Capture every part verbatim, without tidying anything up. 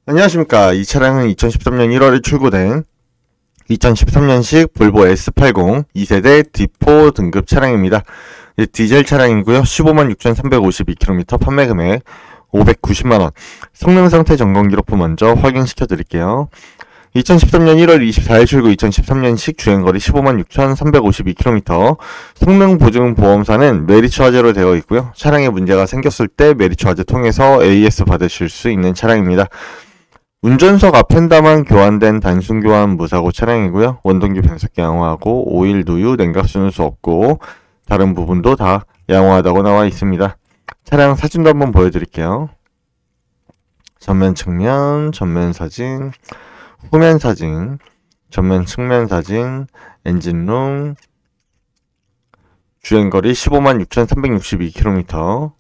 안녕하십니까. 이 차량은 이천십삼 년 일월에 출고된 이천십삼 년식 볼보 에스 팔십 이 세대 디 사 등급 차량입니다. 디젤 차량이고요. 십오만 육천삼백오십이 킬로미터, 판매 금액 오백구십만 원. 성능 상태 점검 기록부 먼저 확인시켜 드릴게요. 이천십삼 년 일월 이십사일 출고, 이천십삼 년식, 주행거리 십오만 육천삼백오십이 킬로미터. 성능 보증 보험사는 메리츠 화재로 되어 있고요. 차량에 문제가 생겼을 때 메리츠 화재 통해서 에이에스 받으실 수 있는 차량입니다. 운전석 앞펜다만 교환된 단순 교환 무사고 차량이고요. 원동기 변속기 양호하고 오일 누유 냉각수는 없고 다른 부분도 다 양호하다고 나와 있습니다. 차량 사진도 한번 보여드릴게요. 전면 측면, 전면 사진, 후면 사진, 전면 측면 사진, 엔진룸, 주행거리 십오만 육천삼백육십이 킬로미터.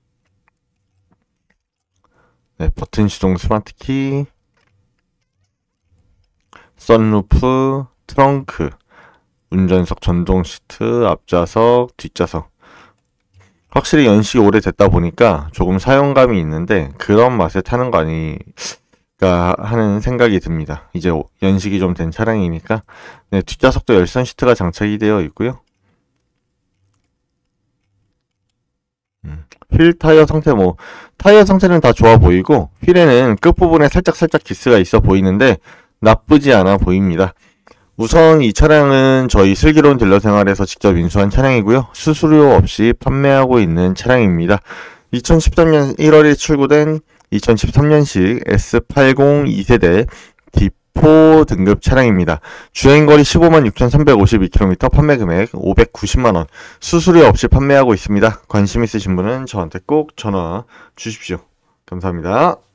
네, 버튼 시동 스마트키, 선루프, 트렁크, 운전석 전동 시트, 앞좌석, 뒷좌석. 확실히 연식이 오래됐다 보니까 조금 사용감이 있는데 그런 맛에 타는 거 아닐까 하는 생각이 듭니다. 이제 연식이 좀 된 차량이니까. 네, 뒷좌석도 열선 시트가 장착이 되어 있고요. 음, 휠 타이어 상태 뭐 타이어 상태는 다 좋아 보이고 휠에는 끝부분에 살짝 살짝 기스가 있어 보이는데 나쁘지 않아 보입니다. 우선 이 차량은 저희 슬기로운 딜러 생활에서 직접 인수한 차량이고요. 수수료 없이 판매하고 있는 차량입니다. 이천십삼 년 일월에 출고된 이천십삼 년식 에스 팔십 이 세대 디 사 등급 차량입니다. 주행거리 십오만 육천삼백오십이 킬로미터, 판매 금액 오백구십만 원. 수수료 없이 판매하고 있습니다. 관심 있으신 분은 저한테 꼭 전화 주십시오. 감사합니다.